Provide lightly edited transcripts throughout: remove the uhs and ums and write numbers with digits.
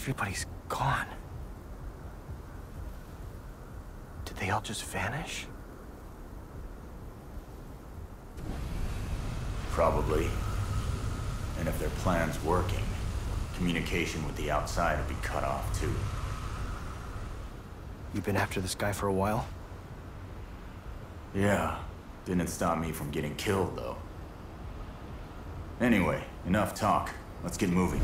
Everybody's gone. Did they all just vanish? Probably. And if their plan's working, communication with the outside would be cut off too. You've been after this guy for a while? Yeah. Didn't stop me from getting killed, though. Anyway, enough talk. Let's get moving.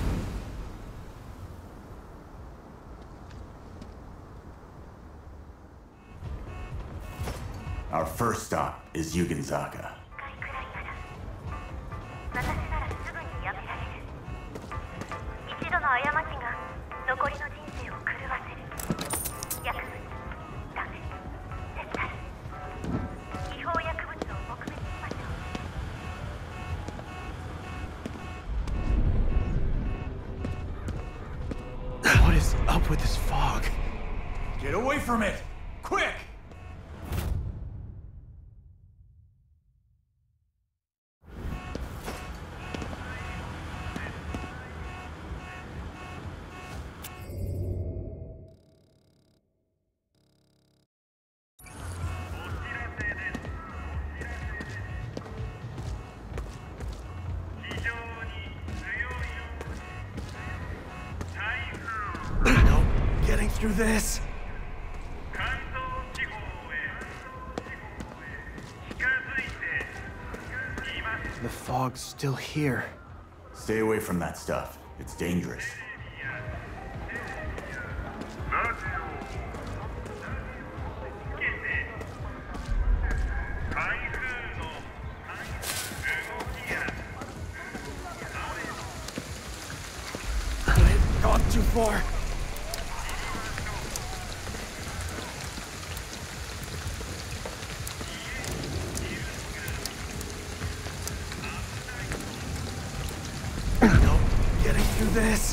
Our first stop is Yugenzaka. What is up with this fog? Get away from it! Quick! Getting through this? The fog's still here. Stay away from that stuff. It's dangerous. I've gone too far. Getting through this.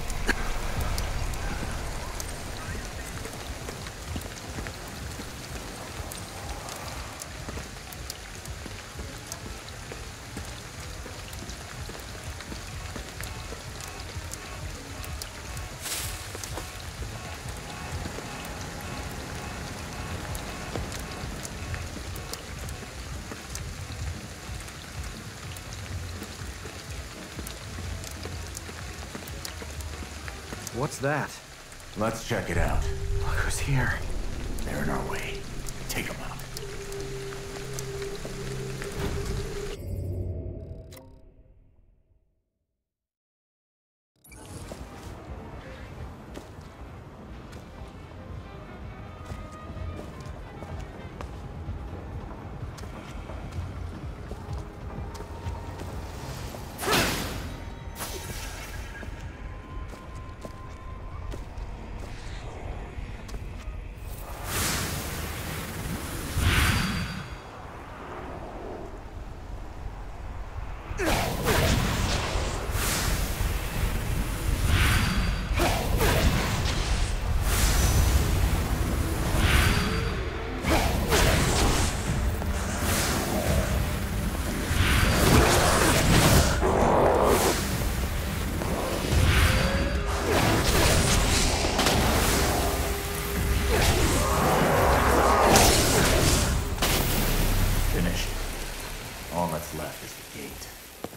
What's that? Let's check it out. Look who's here. They're in our way. Take them out. All that's left is the gate.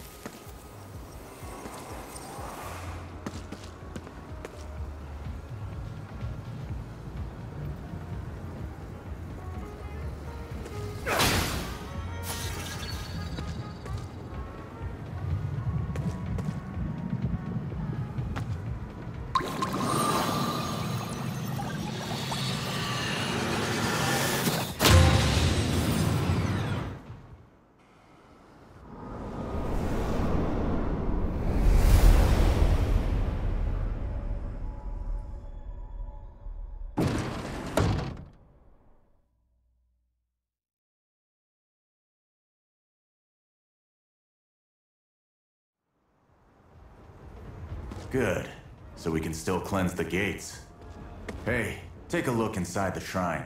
Good. So we can still cleanse the gates. Hey, take a look inside the shrine.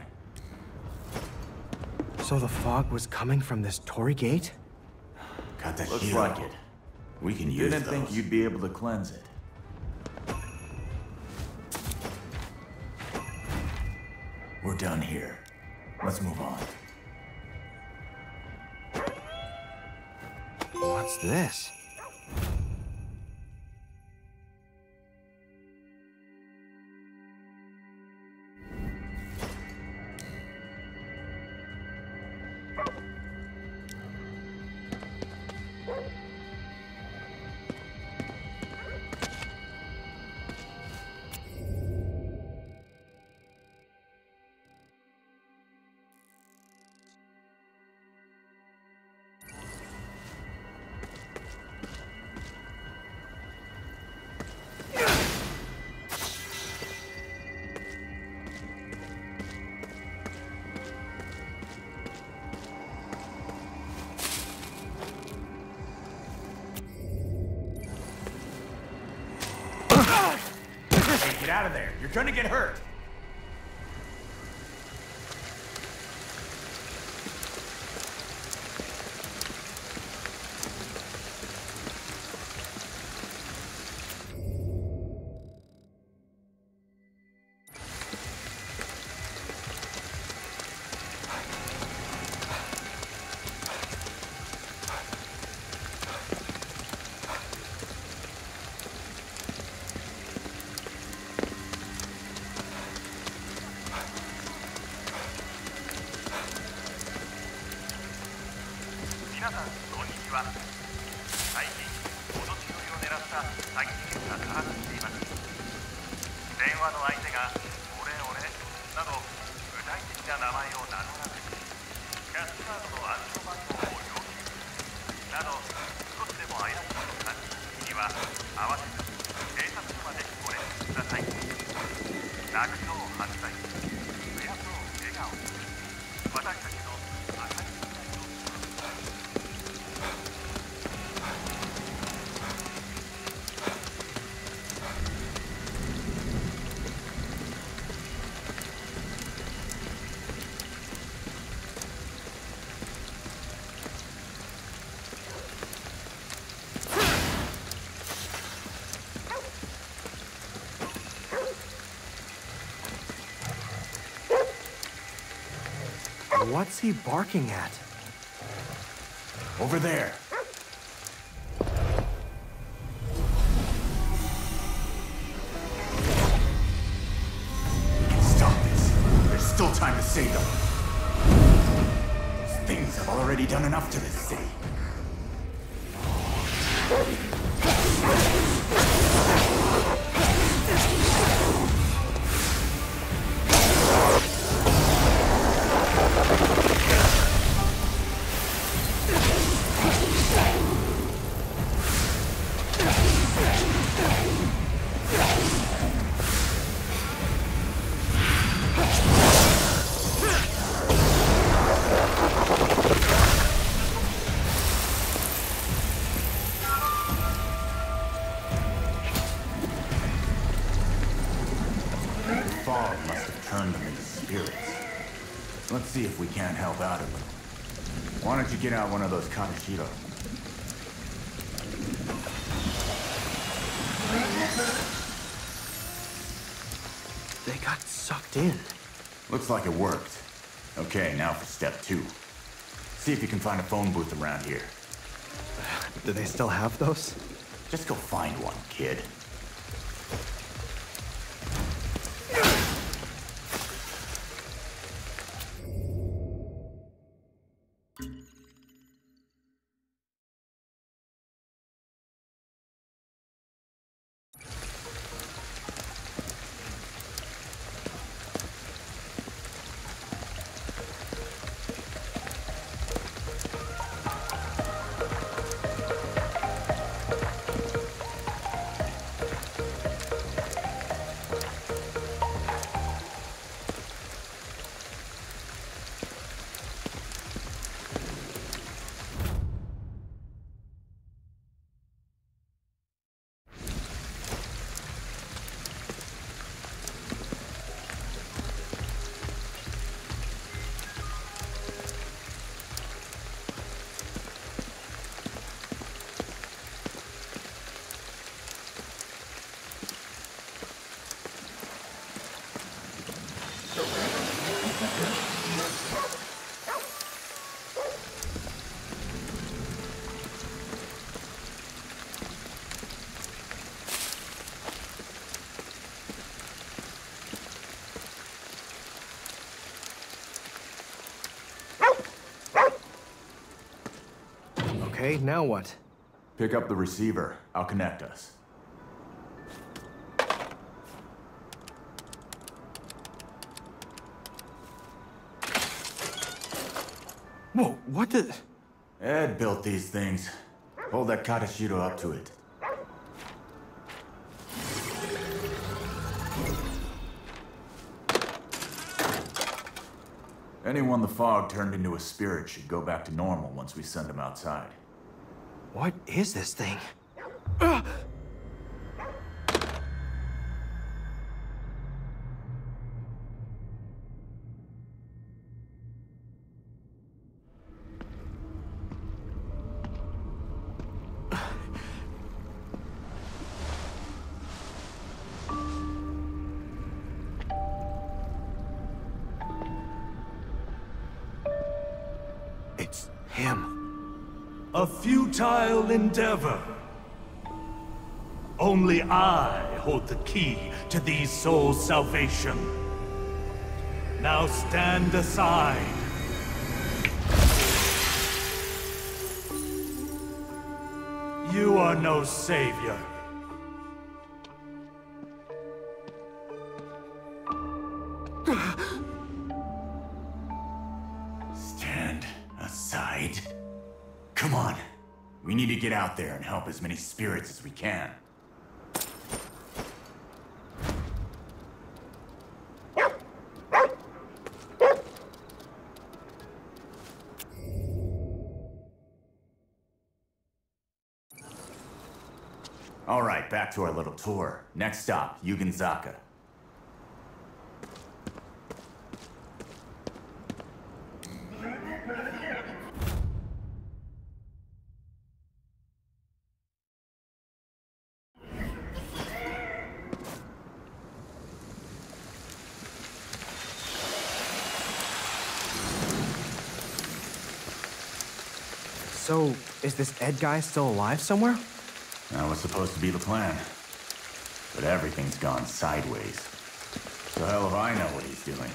So the fog was coming from this Torii gate? Got that Looks hero. like it. We can use Didn't those. think you'd be able to cleanse it. We're done here. Let's move on. What's this? Hey, get out of there. You're gonna get hurt. What's he barking at? Over there. Stop this. There's still time to save them. These things have already done enough to this city. Fog must have turned them into spirits. Let's see if we can't help out a little. Why don't you get out one of those Kaneshiro? They got sucked in. Looks like it worked. Okay, now for step 2. See if you can find a phone booth around here. Do they still have those? Just go find one, kid. Okay, now what? Pick up the receiver. I'll connect us. Whoa, what the... Ed built these things. Hold that Katashiro up to it. Anyone the fog turned into a spirit should go back to normal once we send them outside. What is this thing? It's him. A futile endeavor. Only I hold the key to these souls' salvation. Now stand aside. You are no savior. Stand aside? Come on. We need to get out there and help as many spirits as we can. All right, back to our little tour. Next stop, Yugenzaka. So, is this Ed guy still alive somewhere? That was supposed to be the plan. But everything's gone sideways. The hell if I know what he's doing.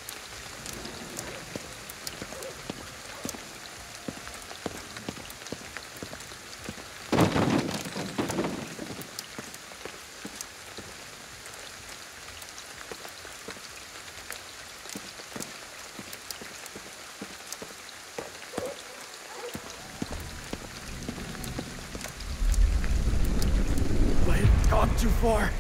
Gone too far.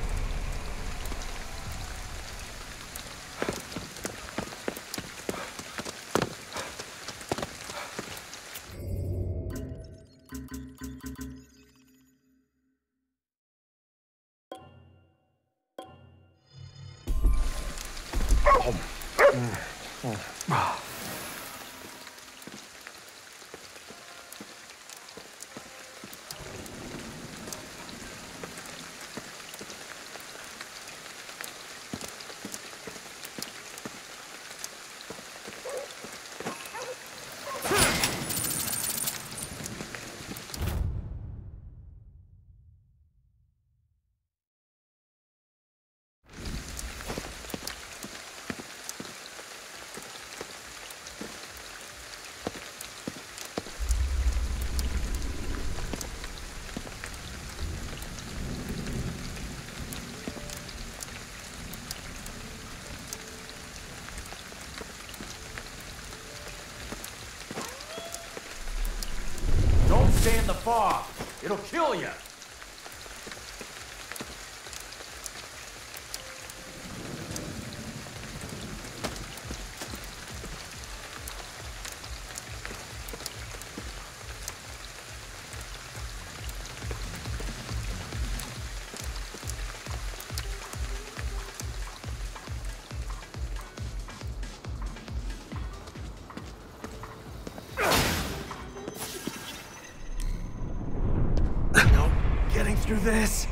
Don't stay in the fog. It'll kill you. Getting through this.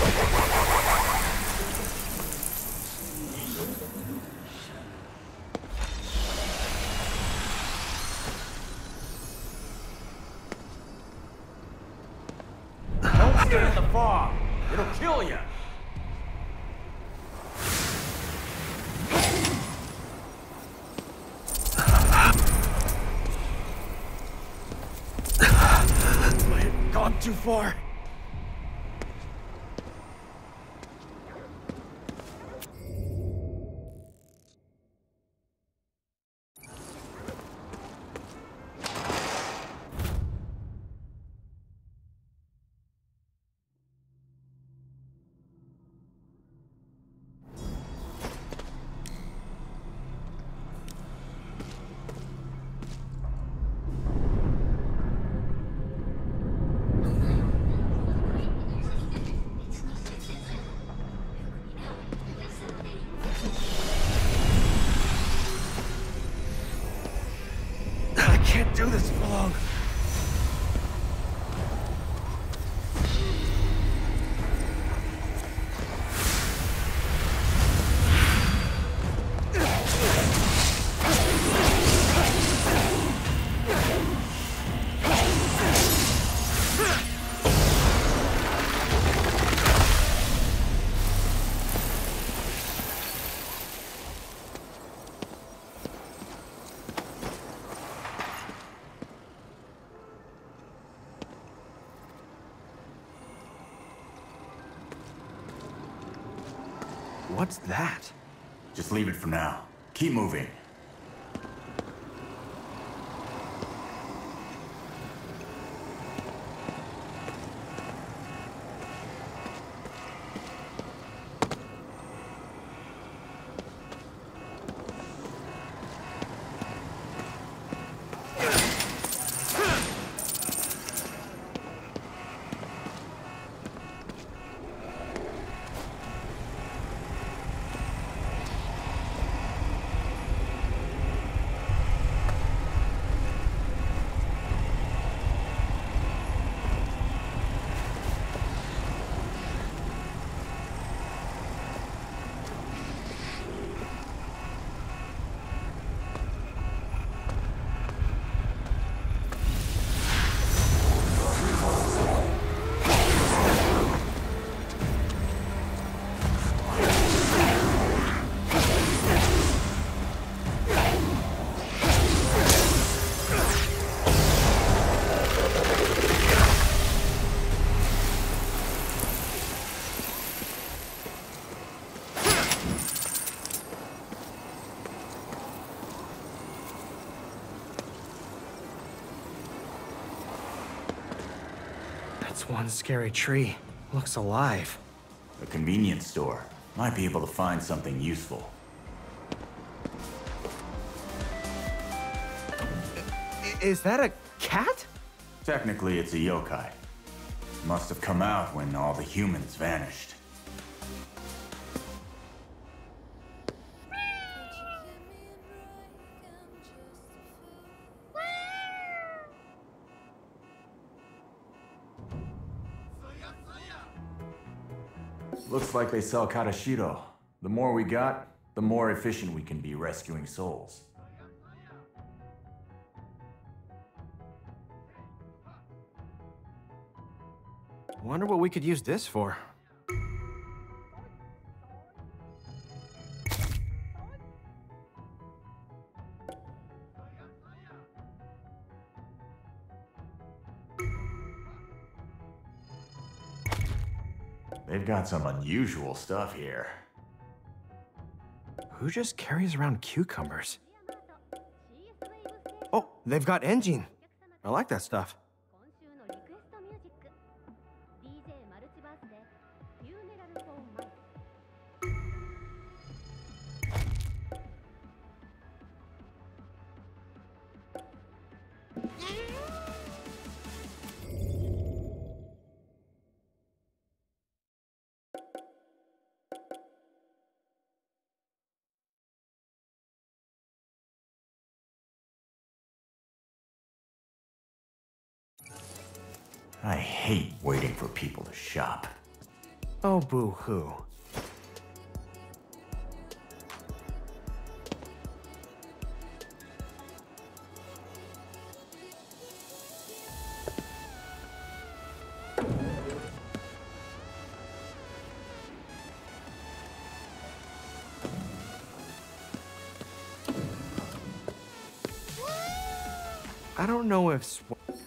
Don't stand in the fog! It'll kill you! Might have gone too far. I can't do this for long. What's that? Just leave it for now. Keep moving. That's one scary tree. Looks alive. A convenience store. Might be able to find something useful. Is that a cat? Technically, it's a yokai. Must have come out when all the humans vanished. Looks like they sell Karashiro. The more we got, the more efficient we can be rescuing souls. Wonder what we could use this for. They've got some unusual stuff here. Who just carries around cucumbers? Oh, they've got engine. I like that stuff. I hate waiting for people to shop. Oh, boo-hoo. I don't know if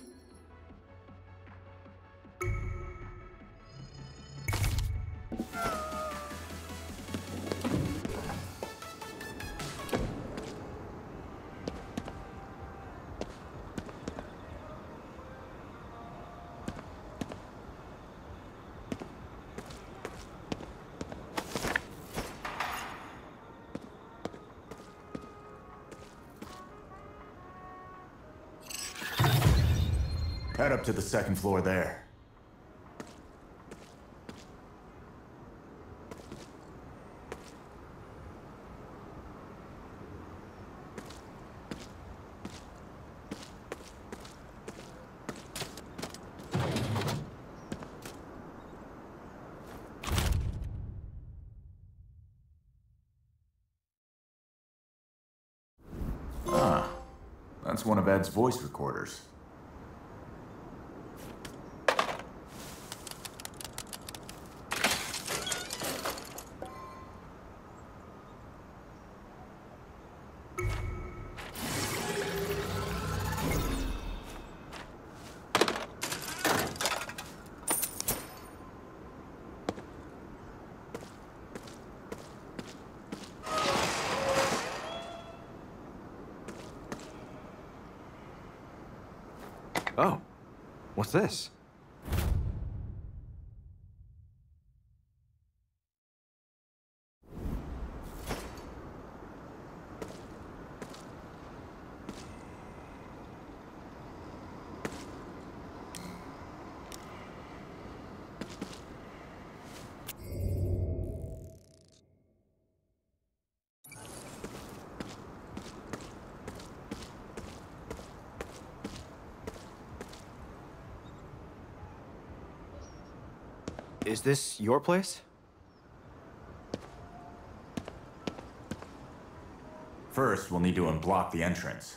Head up to the second floor there. Ah, that's one of Ed's voice recorders. Oh, what's this? Is this your place? First, we'll need to unblock the entrance.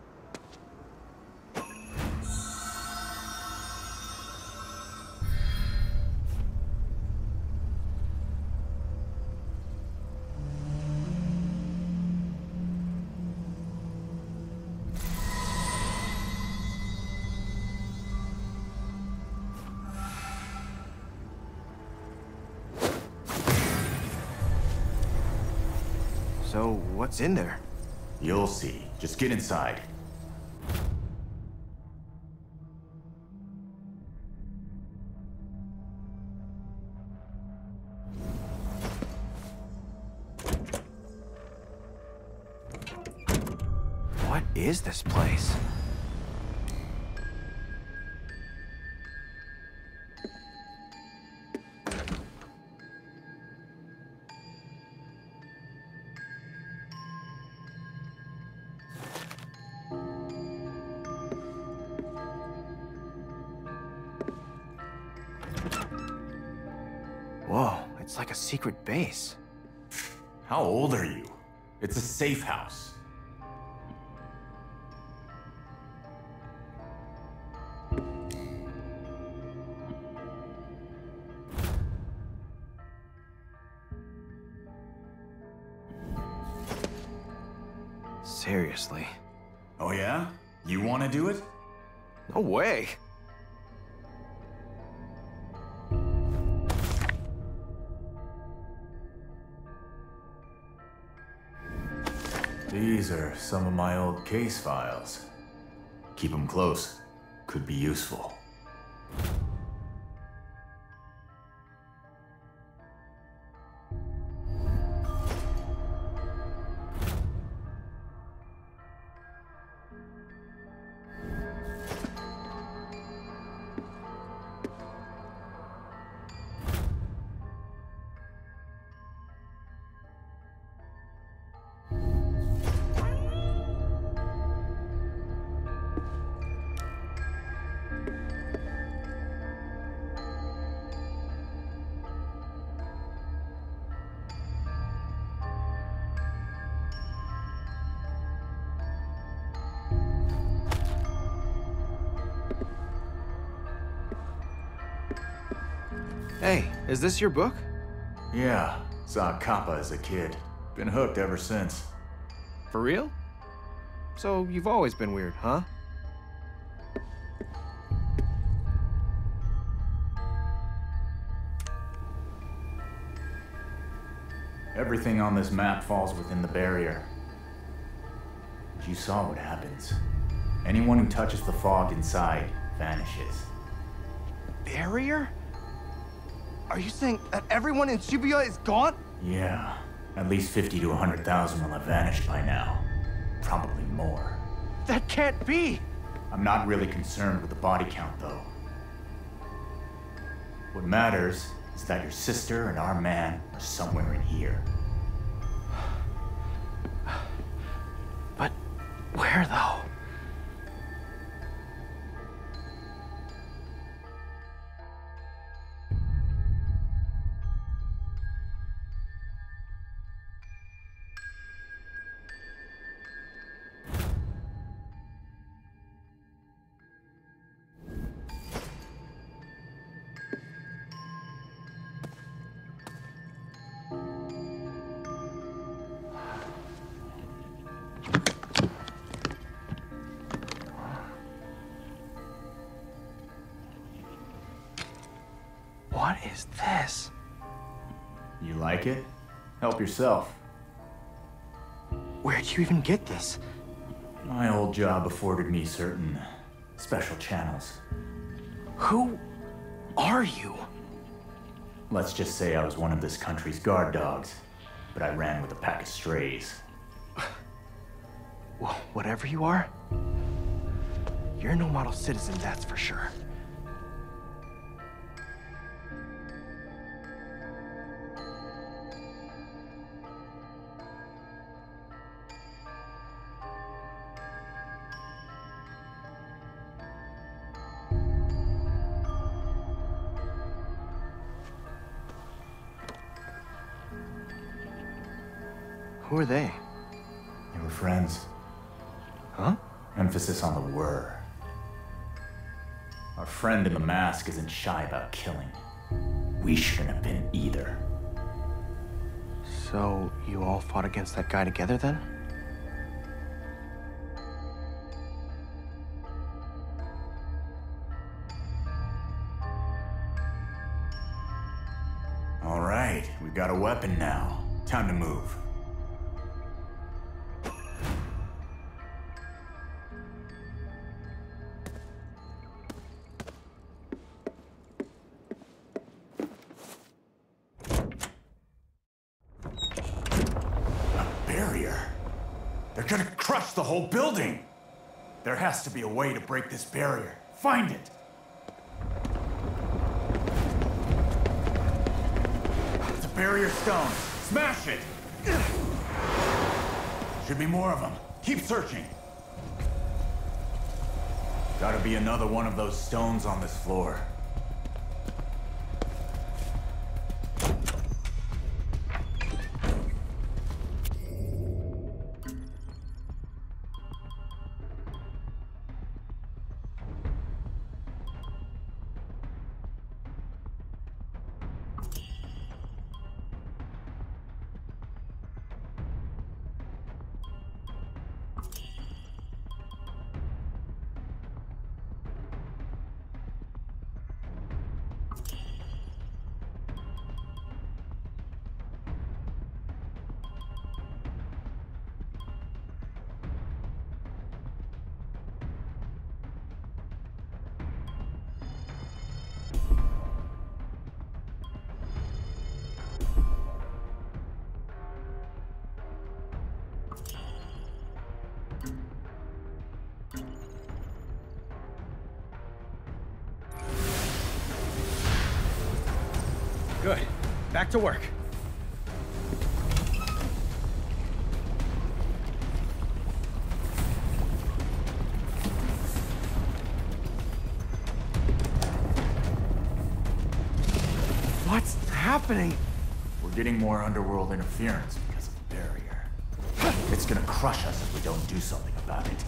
So, what's in there? You'll see. Just get inside. What is this place? Whoa, it's like a secret base. How old are you? It's a safe house. Seriously? Oh yeah? You want to do it? No way! These are some of my old case files. Keep them close. Could be useful. Hey, is this your book? Yeah, saw Kappa as a kid. Been hooked ever since. For real? So you've always been weird, huh? Everything on this map falls within the barrier. You saw what happens. Anyone who touches the fog inside vanishes. Barrier? Are you saying that everyone in Shibuya is gone? Yeah, at least 50 to 100,000 will have vanished by now. Probably more. That can't be! I'm not really concerned with the body count, though. What matters is that your sister and our man are somewhere in here. But where, though? What is this? You like it? Help yourself. Where'd you even get this? My old job afforded me certain special channels. Who are you? Let's just say I was one of this country's guard dogs, but I ran with a pack of strays. Well, whatever you are, you're no model citizen, that's for sure. Who are they? They were friends. Huh? Emphasis on the were. Our friend in the mask isn't shy about killing. We shouldn't have been either. So, you all fought against that guy together then? All right, we've got a weapon now. Time to move. They're gonna crush the whole building! There has to be a way to break this barrier. Find it! It's a barrier stone. Smash it! Should be more of them. Keep searching. Gotta be another one of those stones on this floor. Good. Back to work. What's happening? We're getting more underworld interference because of the barrier. It's gonna crush us if we don't do something about it.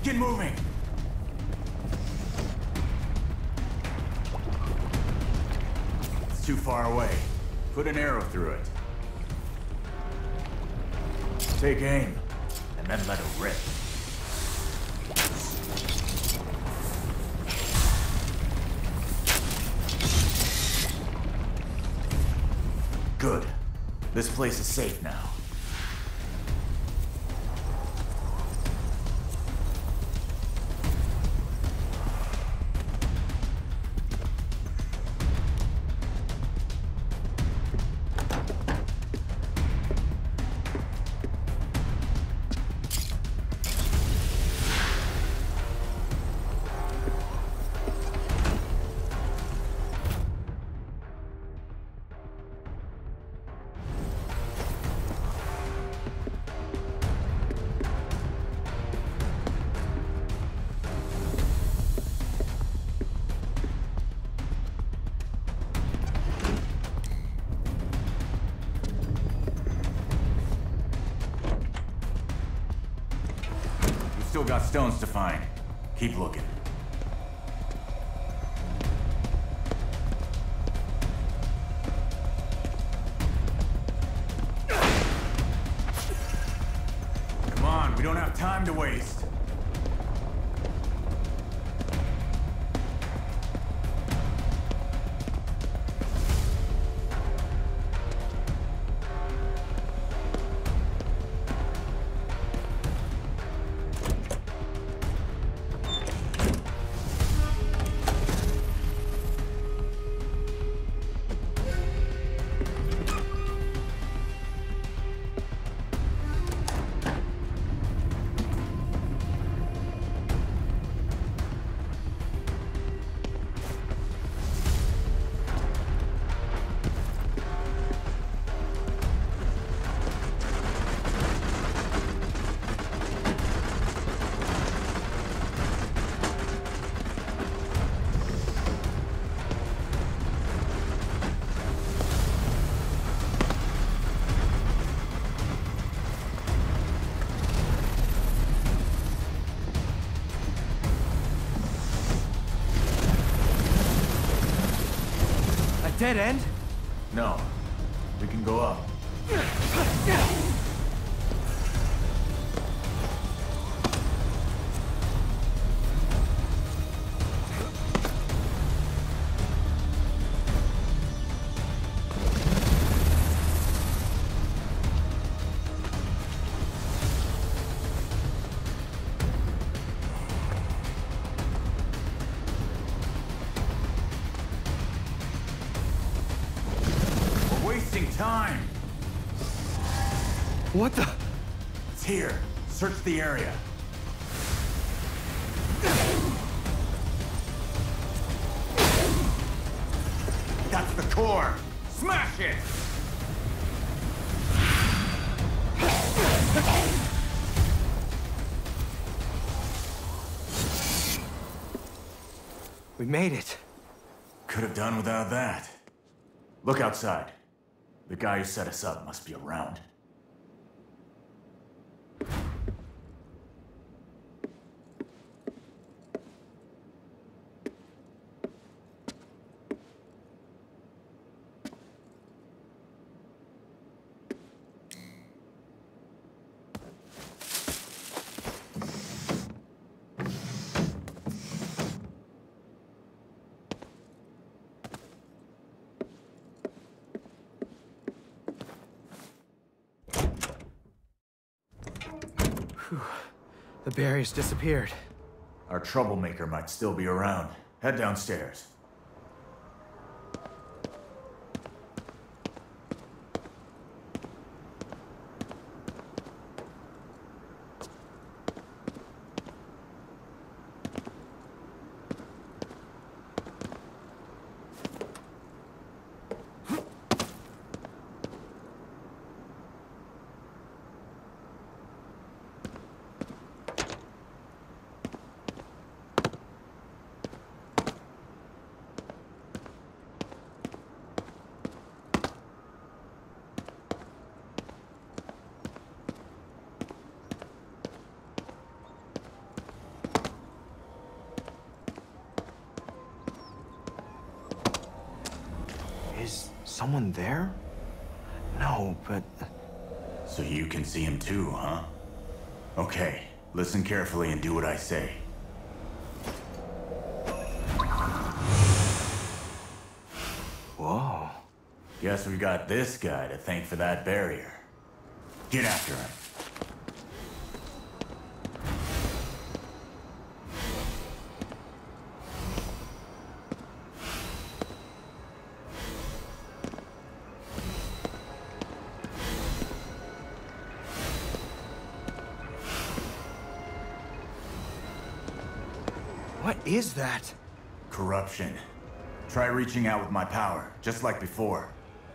Get moving! It's too far away. Put an arrow through it. Take aim, and then let it rip. Good. This place is safe now. Still got stones to find. Keep looking. Come on, we don't have time to waste. Dead end? No. We can go up. Wasting time! What the? It's here. Search the area. That's the core! Smash it! We made it. Could have done without that. Look outside. The guy who set us up must be around. The barrier's disappeared. Our troublemaker might still be around. Head downstairs. someone there? No, but... So you can see him too, huh? Okay, listen carefully and do what I say. Whoa. Guess we got this guy to thank for that barrier. Get after him. What is that? Corruption. Try reaching out with my power, just like before.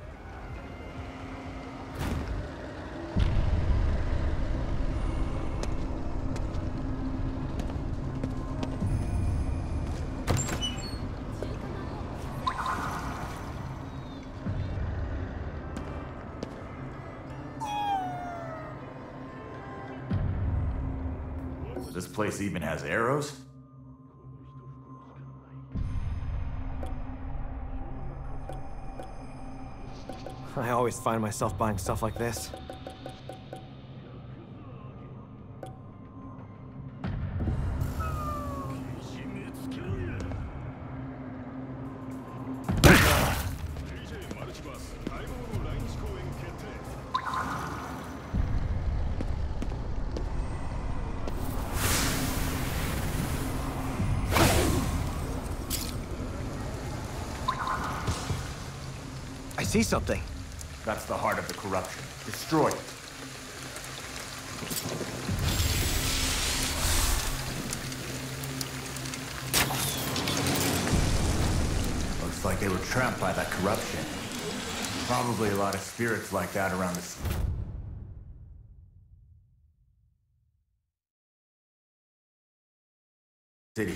This place even has arrows? I always find myself buying stuff like this. I see something. That's the heart of the corruption. Destroy it. Looks like they were trapped by that corruption. Probably a lot of spirits like that around the city.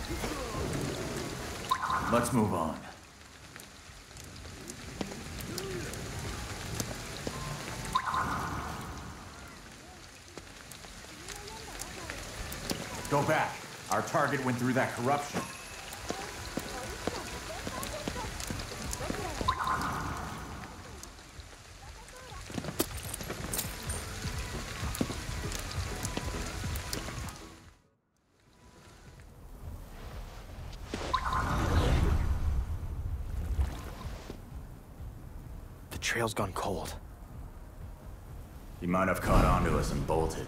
Let's move on. Go back. Our target went through that corruption. The trail's gone cold. He might have caught onto us and bolted.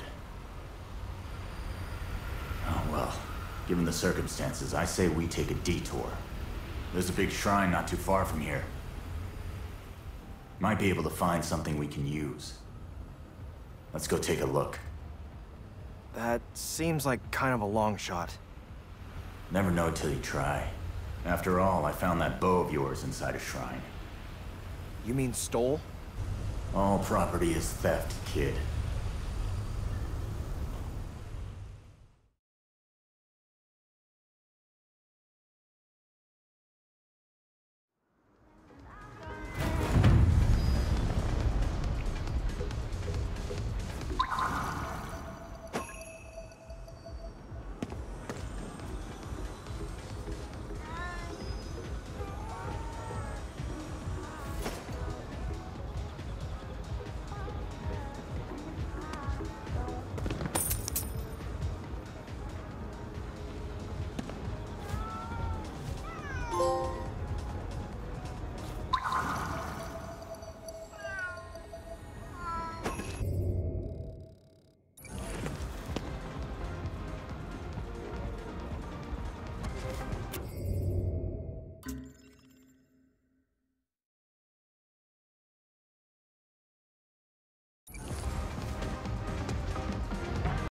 Oh, well, given the circumstances, I say we take a detour. There's a big shrine not too far from here. Might be able to find something we can use. Let's go take a look. That seems like kind of a long shot. Never know till you try. After all, I found that bow of yours inside a shrine. You mean stole? All property is theft, kid.